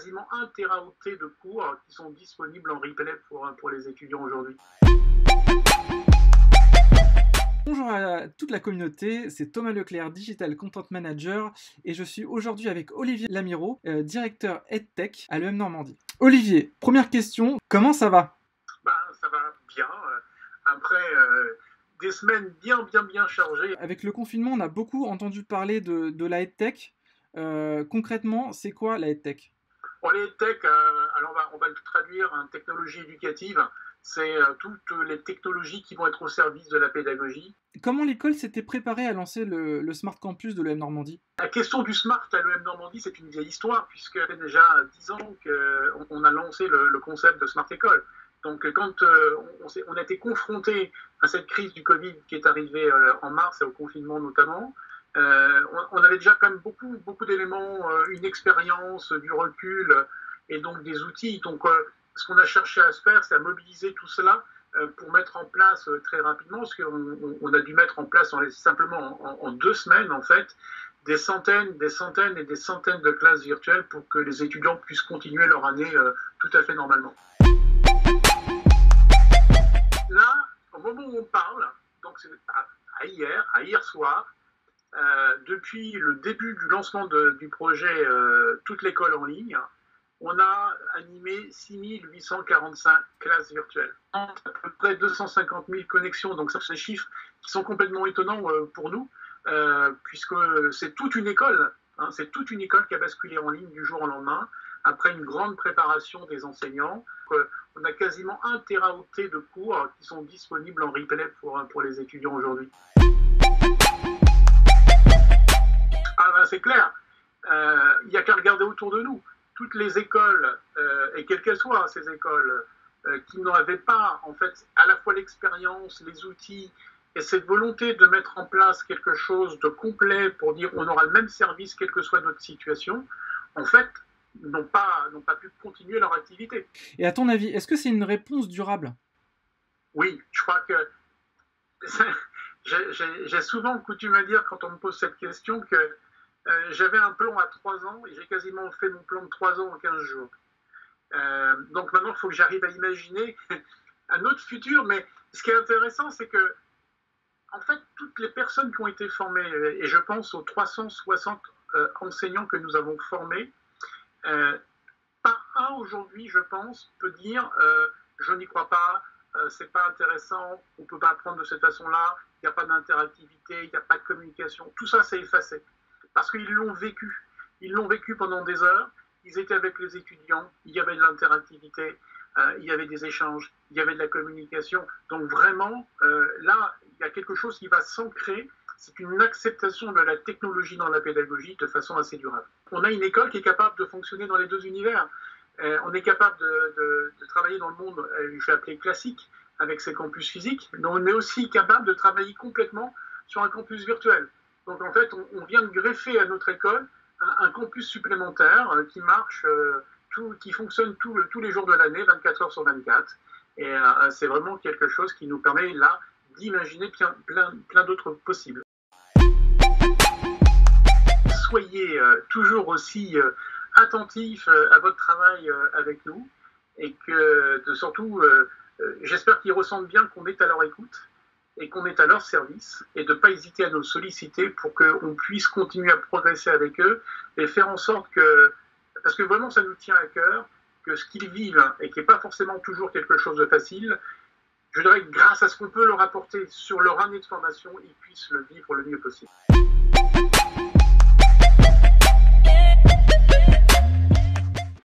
quasiment 1 téraoctet de cours qui sont disponibles en replay pour les étudiants aujourd'hui. Bonjour à toute la communauté, c'est Thomas Leclerc, Digital Content Manager, et je suis aujourd'hui avec Olivier Lamiraud, directeur EdTech à l'EM Normandie. Olivier, première question, comment ça va? Ça va bien, après des semaines bien chargées. Avec le confinement, on a beaucoup entendu parler de la EdTech. Concrètement, c'est quoi la EdTech? Bon, les EdTech, alors on va le traduire en technologie éducative. C'est toutes les technologies qui vont être au service de la pédagogie. Comment l'école s'était préparée à lancer le Smart Campus de l'EM Normandie? La question du Smart à l'EM Normandie, c'est une vieille histoire, puisque ça fait déjà 10 ans qu'on a lancé le concept de Smart École. Donc quand on a été confronté à cette crise du Covid qui est arrivée en mars et au confinement notamment, on avait déjà quand même beaucoup d'éléments, une expérience, du recul et donc des outils. Donc ce qu'on a cherché à se faire, c'est à mobiliser tout cela pour mettre en place très rapidement, parce qu'on a dû mettre en place simplement en 2 semaines en fait, des centaines et des centaines de classes virtuelles pour que les étudiants puissent continuer leur année tout à fait normalement. Là, au moment où on parle, donc c'est à hier soir, depuis le début du lancement du projet Toute l'école en ligne, on a animé 6845 classes virtuelles. À peu près 250 000 connexions, donc ça c'est des chiffres qui sont complètement étonnants pour nous, puisque c'est toute une école, c'est toute une école qui a basculé en ligne du jour au lendemain, après une grande préparation des enseignants. On a quasiment 1 téraoctet de cours qui sont disponibles en replay pour les étudiants aujourd'hui. C'est clair, il n'y a qu'à regarder autour de nous. Toutes les écoles, et quelles qu'elles soient ces écoles, qui n'avaient pas en fait à la fois l'expérience, les outils et cette volonté de mettre en place quelque chose de complet pour dire on aura le même service quelle que soit notre situation, en fait, n'ont pas pu continuer leur activité. Et à ton avis, est-ce que c'est une réponse durable? Oui, je crois que j'ai souvent coutume à dire quand on me pose cette question que j'avais un plan à 3 ans et j'ai quasiment fait mon plan de 3 ans en 15 jours. Donc maintenant, il faut que j'arrive à imaginer un autre futur. Mais ce qui est intéressant, c'est que, en fait, toutes les personnes qui ont été formées, et je pense aux 360 enseignants que nous avons formés, pas un aujourd'hui, je pense, peut dire je n'y crois pas, c'est pas intéressant, on ne peut pas apprendre de cette façon-là, il n'y a pas d'interactivité, il n'y a pas de communication. Tout ça, c'est effacé. Parce qu'ils l'ont vécu. Ils l'ont vécu pendant des heures. Ils étaient avec les étudiants. Il y avait de l'interactivité. Il y avait des échanges. Il y avait de la communication. Donc vraiment, là, il y a quelque chose qui va s'ancrer. C'est une acceptation de la technologie dans la pédagogie de façon assez durable. On a une école qui est capable de fonctionner dans les 2 univers. On est capable de travailler dans le monde, je vais appeler classique, avec ses campus physiques, mais on est aussi capable de travailler complètement sur un campus virtuel. Donc en fait, on vient de greffer à notre école un campus supplémentaire qui marche, qui fonctionne tous les jours de l'année, 24 heures sur 24. Et c'est vraiment quelque chose qui nous permet là d'imaginer plein d'autres possibles. Soyez toujours aussi attentifs à votre travail avec nous et que surtout, j'espère qu'ils ressentent bien qu'on est à leur écoute et qu'on est à leur service, et de ne pas hésiter à nous solliciter pour qu'on puisse continuer à progresser avec eux et faire en sorte que, parce que vraiment ça nous tient à cœur, que ce qu'ils vivent, et qui n'est pas forcément toujours quelque chose de facile, je dirais que grâce à ce qu'on peut leur apporter sur leur année de formation, ils puissent le vivre le mieux possible.